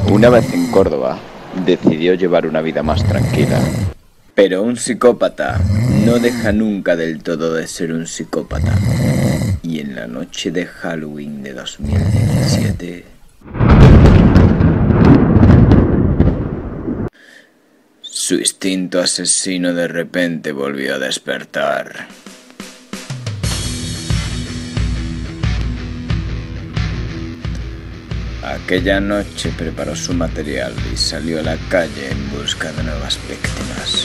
Una vez en Córdoba, decidió llevar una vida más tranquila. Pero un psicópata no deja nunca del todo de ser un psicópata. Y en la noche de Halloween de 2017... su instinto asesino de repente volvió a despertar. Aquella noche preparó su material y salió a la calle en busca de nuevas víctimas.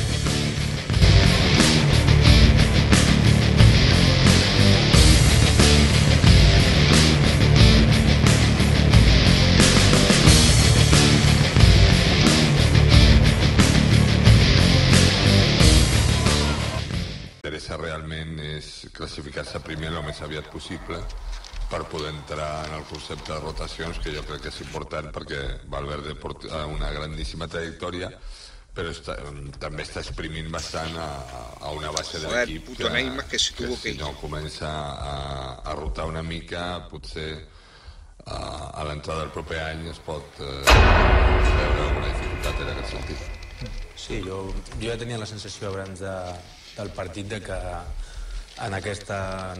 Realment és classificar-se primer el més aviat possible per poder entrar en el concepte de rotacions, que jo crec que és important perquè Valverde porta una grandíssima trajectòria, però també està exprimint bastant a una base de l'equip que si no comença a rotar una mica, potser a l'entrada del proper any es pot veure alguna dificultat en aquest sentit. Sí, jo ja tenia la sensació abans del partit de que en aquesta...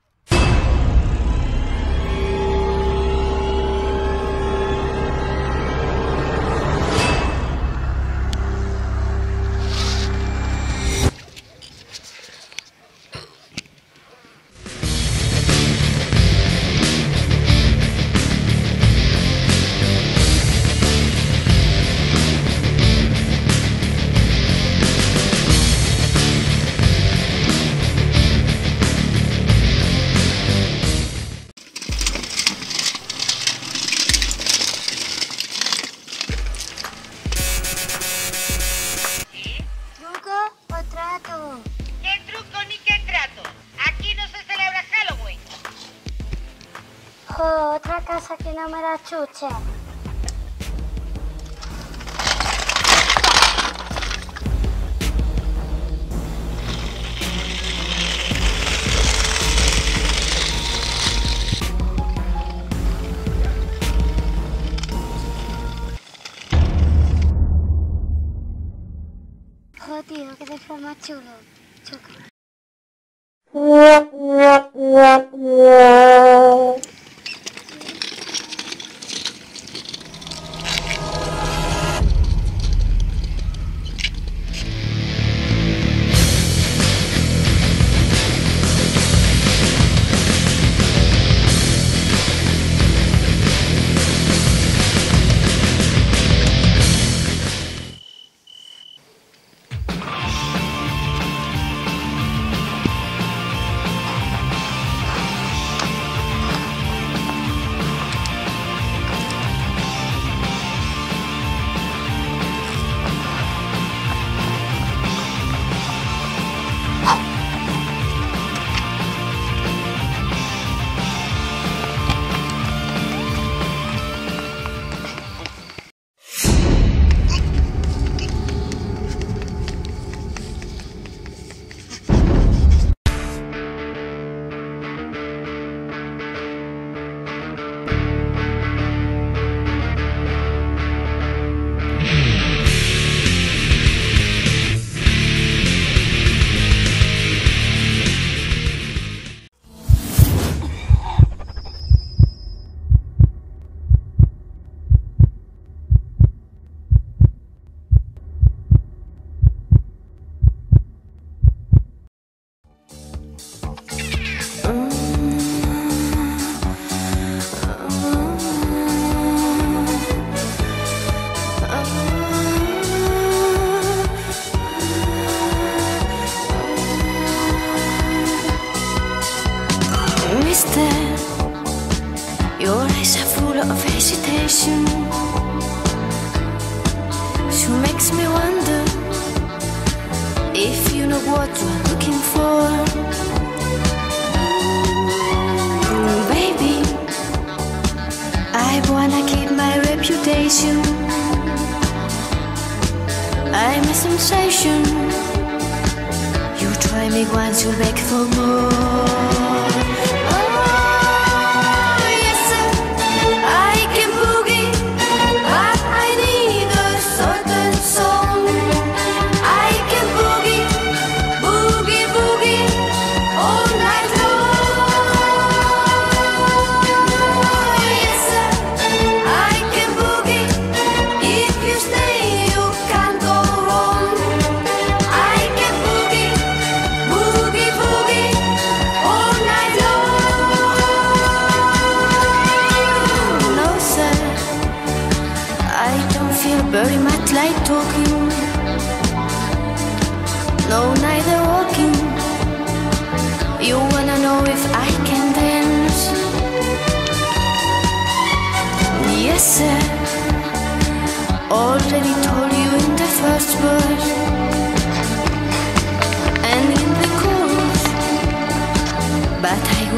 Otra casa que no me da chuche. Oh, tío, que te fue más chulo. Choca. Your eyes are full of hesitation. She makes me wonder if you know what you're looking for. Baby, I wanna keep my reputation. I'm a sensation. You try me once, you beg for more. Oh, yes, I can boogie.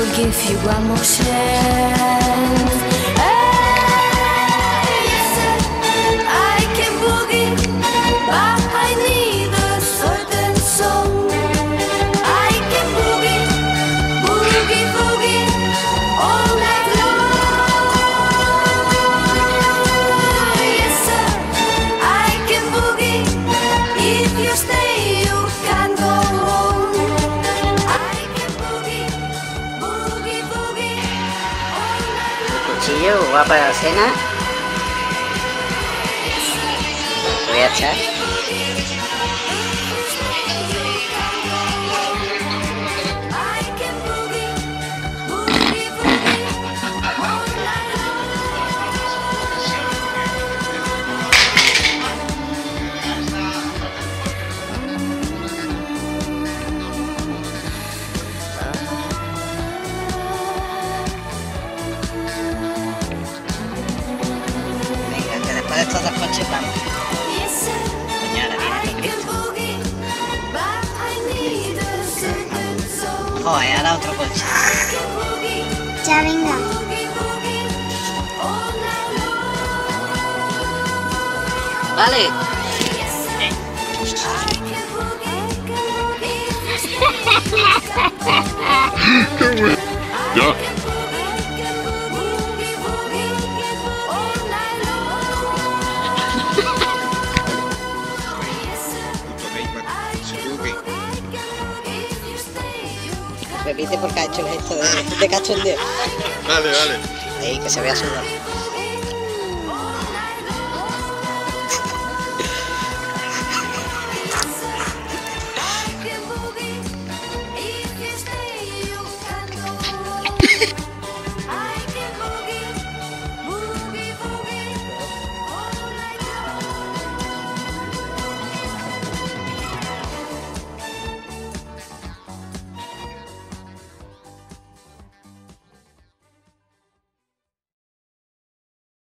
will give you one more chance. Hey, yes, I can boogie, but I need a certain song. I can boogie, boogie, boogie all night long. Yes, I can boogie. If you stay, you can go home. I can boogie, boogie, boogie all night long. Cuchillo va para la cena. Lo voy a echar. I can boogie, boogie, boogie all night Venga, que después de estos dos coches vamos. Yes, Coño, ahora I viene can Cristo. boogie, but I need a certain song. Joder, ahora otro coche. I can boogie, Ya venga. boogie, boogie all night long. Vale. Yes, I can boogie, if you stay, you can go home. Ya. I can boogie, boogie all night long. Yes, I can boogie, if you stay, you can Repite porque ha hecho el gesto de cachondeo. Vale, vale. Ey, que se vea sudado.